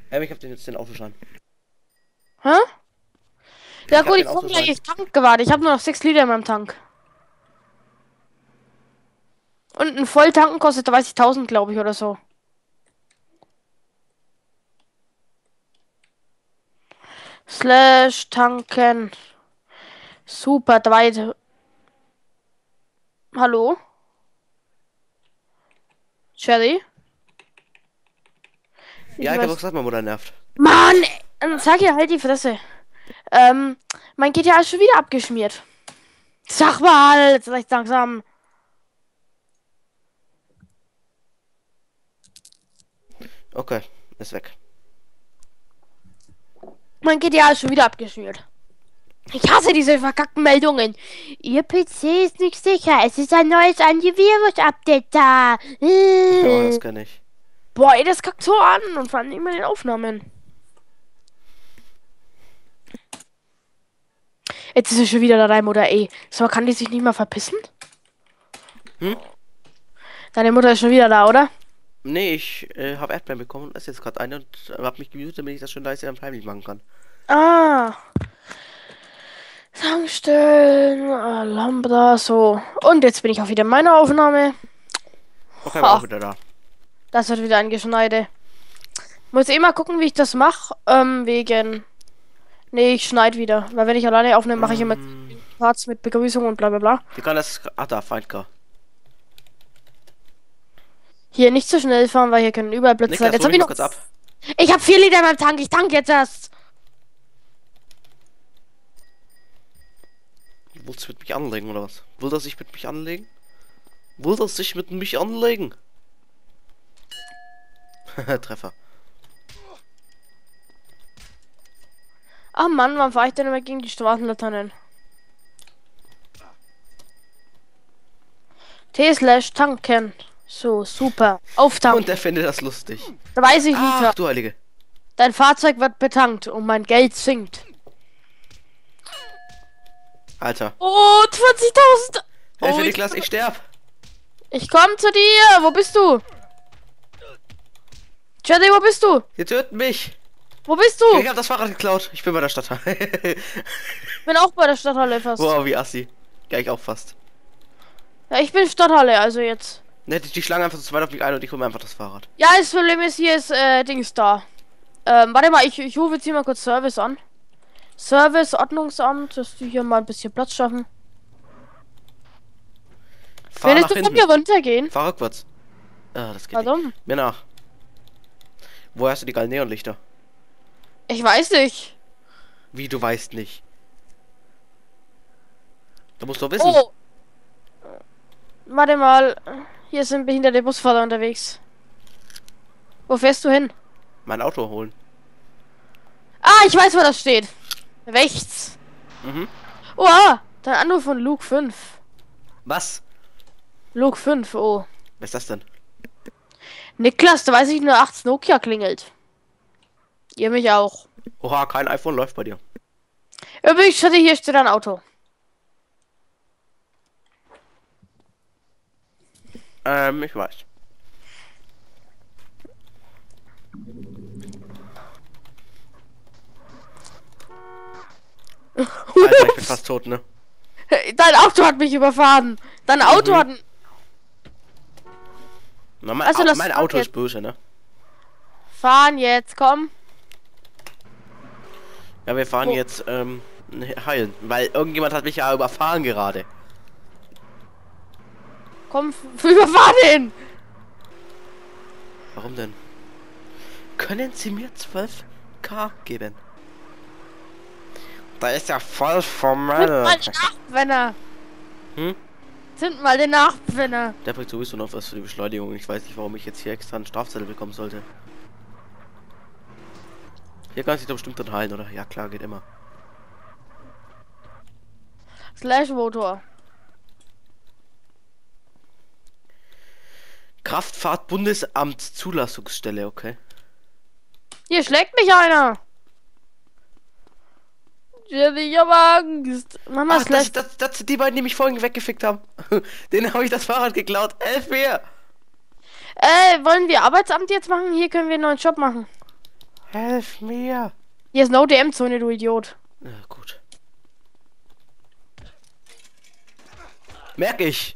Ich hab den jetzt den Autoschein. Hä? Ja Ich hab gut, den ich komme Autoschein. gleich. Ich Tank gewartet. Ich habe nur noch 6 Liter in meinem Tank. Und ein Volltanken kostet 30.000, glaube ich, oder so. Slash tanken. Super, 3. Hallo? Cherry? Ich Ja, ich hab auch weiß. gesagt, meine Mutter nervt. Mann! Sag ihr halt die Fresse. Mein GTA ist schon wieder abgeschmiert. Sag mal, jetzt leicht langsam. Okay, ist weg. Mein GTA ist schon wieder abgeschmiert. Ich hasse diese verkackten Meldungen. Ihr PC ist nicht sicher. Es ist ein neues Antivirus-Update da. Oh, das kann ich. Boah, ey, das kackt so an. Und vor allem immer in den Aufnahmen. Jetzt ist er schon wieder da, deine Mutter, ey. So, kann die sich nicht mal verpissen? Hm? Deine Mutter ist schon wieder da, oder? Nee, ich habe Erdbeeren bekommen und esse jetzt gerade eine und hab mich gemutet, damit ich das schön leise am Heimlich machen kann. Ah. Tankstellen, Lambda, so. Und jetzt bin ich auch wieder in meiner Aufnahme. Okay, war auch Ha, wieder da. das wird wieder ein Geschneide. Muss eh mal gucken, wie ich das mache. Wegen. Nee, ich schneide wieder. Weil wenn ich alleine aufnehme, mache ich immer Parts mit Begrüßung und bla bla bla. Wie kann das. Ach, da, Feindcar. Hier nicht zu schnell fahren, weil hier können überall Blitze sein. Niklas, Jetzt hol hab mich ich mal noch. kurz ab. Ich habe 4 Liter in meinem Tank. Ich tank jetzt erst. Willst du mit mich anlegen oder was? Will das sich mit mich anlegen? Will das sich mit mich anlegen? Treffer. Ach Mann, wann fahre ich denn immer gegen die Straßenlaternen? T/slash tanken. So, super. Auftanken. Und der findet das lustig. 30 Ach, Liter. du Heilige. Dein Fahrzeug wird betankt und mein Geld sinkt. Alter. Oh, 20.000. Hilfe, Oh, Niklas, ich sterb. ich komm zu dir. Wo bist du? Jedi, wo bist du? Sie töten mich. Wo bist du? Ich hab das Fahrrad geklaut. Ich bin bei der Stadt. Ich bin auch bei der Stadthalle fast. Wow, wie assi. Ja, ich auch fast. Ja, ich bin Stadthalle, also jetzt. Ne, die schlagen einfach zu zweit auf mich ein und ich hole mir einfach das Fahrrad. Ja, das Problem ist, hier ist Dings da. Warte mal, ich rufe jetzt hier mal kurz Service an. Service, Ordnungsamt, dass die hier mal ein bisschen Platz schaffen. Fahr Willst nach du von hinten. hier runtergehen? Fahr rückwärts. Ah, das geht Warum? nicht. Mir nach. Wo hast du die geilen Neonlichter? Ich weiß nicht. Wie, du weißt nicht. Du musst doch wissen. Oh. Warte mal. Hier sind behinderte Busfahrer unterwegs. Wo fährst du hin? Mein Auto holen. Ah, ich weiß, wo das steht. Rechts. Mhm. Oh, dein Anruf von Luke 5. Was? Luke 5, oh. Was ist das denn? Niklas, da weiß ich nur 8 Nokia klingelt. Ihr mich auch. Oha, kein iPhone läuft bei dir. Übrigens, Schritte, hier steht ein Auto. Ich weiß. Alter, ich bin fast tot, ne? Dein Auto hat mich überfahren. Dein Auto hat... Na, mein, Also, lass mein fahren Auto jetzt. ist böse, ne? Fahren jetzt, komm. Ja, wir fahren Wo? jetzt, heilen. Weil irgendjemand hat mich ja überfahren gerade. Komm, überfahren den. Warum denn? Können Sie mir 12k geben? Da ist ja voll Sind formell. mal den Nachbrenner. Hm? Sind mal den Nachbrenner. Der bringt sowieso noch was für die Beschleunigung. Ich weiß nicht, warum ich jetzt hier extra einen Strafzettel bekommen sollte. Hier kann sich doch bestimmt drin heilen, oder? Ja klar, geht immer. Slash Motor. Kraftfahrt-Bundesamt Zulassungsstelle, okay. Hier schlägt mich einer. Ich hab Angst. Mama, Ach, Slash. das sind die beiden, die mich vorhin weggefickt haben. Denen habe ich das Fahrrad geklaut. 11 mehr. Wollen wir Arbeitsamt jetzt machen? Hier können wir einen neuen Job machen. Helf mir! Hier ist eine ODM-Zone, du Idiot. Ja, gut. Merk ich!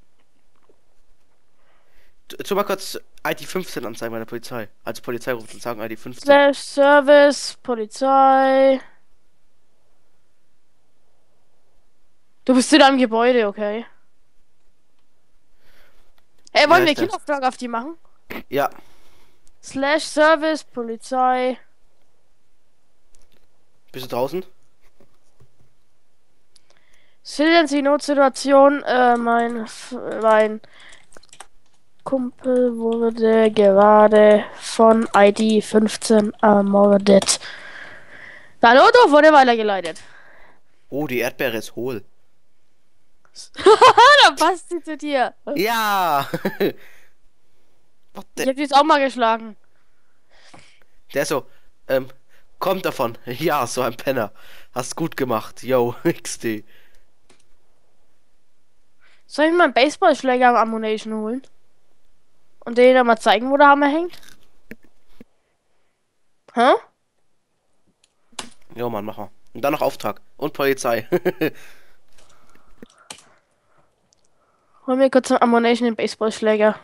Tu mal kurz ID 15 anzeigen bei der Polizei. Also Polizei ruft und sagen ID 15. Slash Service, Polizei. Du bist in einem Gebäude, okay. Wie Wollen wir heißt der? Killauftrag auf die machen? Ja, Slash Service, Polizei. bist du draußen? Schildern Sie Notsituation. Mein Kumpel wurde gerade von ID 15 ermordet. Dein Auto wurde weitergeleitet. Oh, die Erdbeere ist hohl. Da passt sie zu dir. Ja! Ich hab die jetzt auch mal geschlagen. Der ist so, kommt davon. Ja, so ein Penner. Hast gut gemacht. Yo, XD. Soll ich mal einen Baseballschläger am Ammunition holen? Und den dann mal zeigen, wo der Hammer hängt? Hä? Jo, Mann, mach mal. Und dann noch Auftrag. Und Polizei. Hol mir kurz einen Ammunition den Baseballschläger.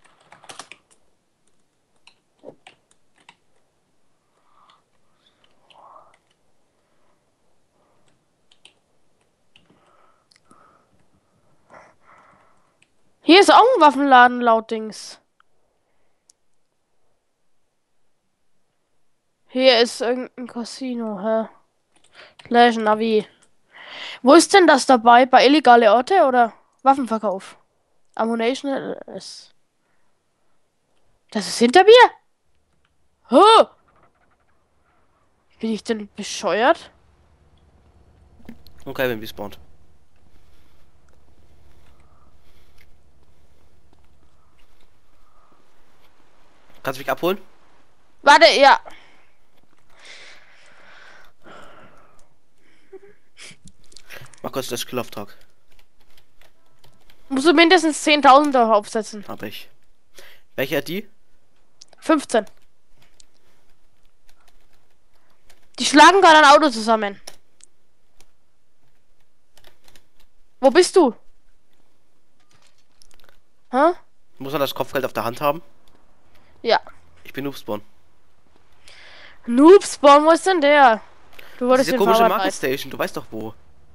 Hier ist auch ein Waffenladen laut Dings. Hier ist irgendein Casino, hä? Slash Navi. Wo ist denn das dabei? Bei illegale Orte oder Waffenverkauf? Ammunition ist. Das ist hinter mir? Huh! Bin ich denn bescheuert? Okay, wenn respawnt. Kannst du mich abholen? Warte, ja. Mach kurz das Killauftrag. Musst du mindestens 10.000 aufsetzen. Hab ich. Welcher die? 15. Die schlagen gerade ein Auto zusammen. Wo bist du? Hä? Muss er das Kopfgeld auf der Hand haben? Ja. Ich bin Noobspawn. Noobspawn, wo ist denn der? Du wurdest Diese den komische Fahrrad Market Station, du weißt doch wo.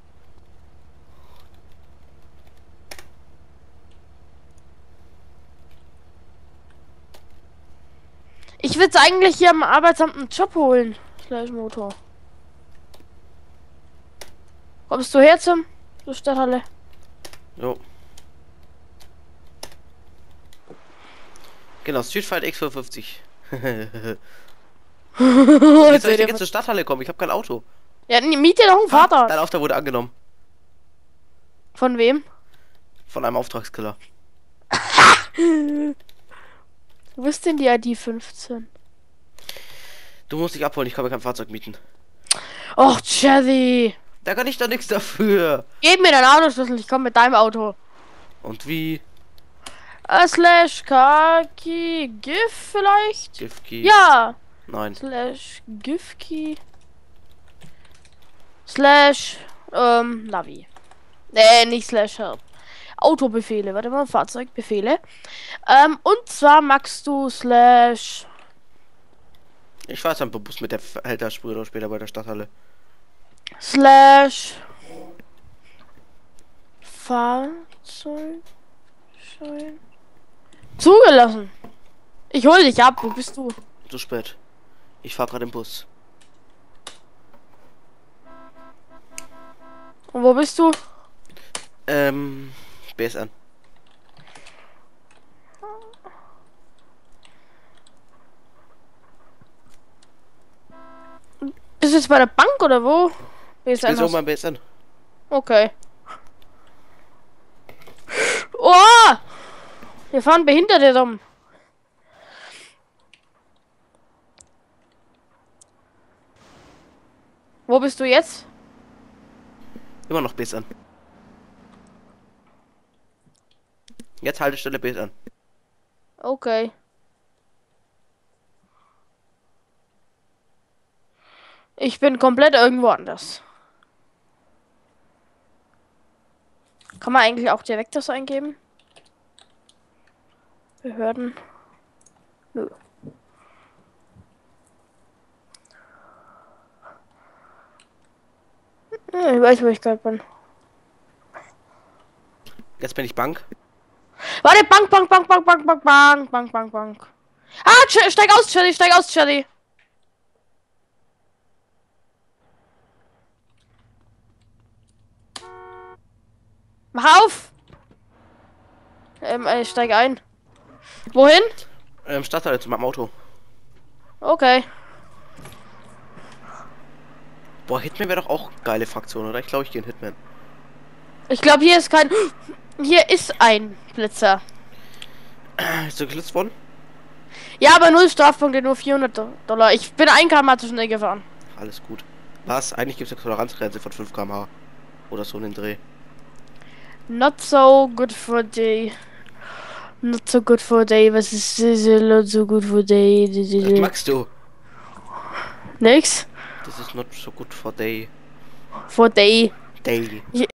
Ich würde eigentlich hier am Arbeitsamt einen Job holen. Slash Motor. Kommst du her zur Stadthalle? Jo. Genau, Street Fight X55. Wie soll ich denn jetzt zur Stadthalle kommen? Ich habe kein Auto. Ja, miete doch ein Fahrrad. Dein Auftrag wurde angenommen. Von wem? Von einem Auftragskiller. Wo ist denn die ID 15? Du musst dich abholen, ich kann mir kein Fahrzeug mieten. Och, Chevy. Da kann ich doch nichts dafür. Gib mir deinen Autoschlüssel, ich komme mit deinem Auto. Und wie? Slash Kaki GIF vielleicht? Gifki? Ja. Nein. Slash GIFKey. Slash Navi. Nicht Slash Help. Autobefehle, warte mal, Fahrzeugbefehle. Und zwar magst du Slash. Ich fahr jetzt am Bus mit der Halterspur oder später bei der Stadthalle. Slash Fahrzeugschein. Zugelassen. Ich hol dich ab, wo bist du? Zu spät. Ich fahr gerade im Bus. Und wo bist du? BSN. Bist du jetzt bei der Bank oder wo? Ich bin so beim BSN. Okay. Oh! Wir fahren Behinderte rum. Wo bist du jetzt? Immer noch BSN. Jetzt Haltestelle BSN. Okay. Ich bin komplett irgendwo anders. Kann man eigentlich auch direkt das eingeben? Behörden. Nö. Ja, ich weiß, wo ich gerade bin. Jetzt bin ich Bank. Warte, Bank, Bank, Bank, Bank, Bank, Bank, Bank, Bank, Bank, Bank. Ah, steig aus, Charlie, steig aus, Charlie. Mach auf! Ich steig ein. Wohin? Stadtteil zu meinem Auto. Okay. Boah, Hitman wäre doch auch geile Fraktion, oder? Ich glaube, ich gehe in Hitman. Ich glaube, hier ist kein... Hier ist ein Blitzer. Ist du geblitzt worden? Ja, aber null Strafpunkte, nur 400 Dollar. Ich bin 1 km zu schnell gefahren. Alles gut. Was? Eigentlich gibt es eine Toleranzgrenze von 5 km/h. Oder so in den Dreh. Not so good for day. Not so good for day. Was ist not so good for day? Was magst du? Nix. Das ist not so good for day. For day. Day.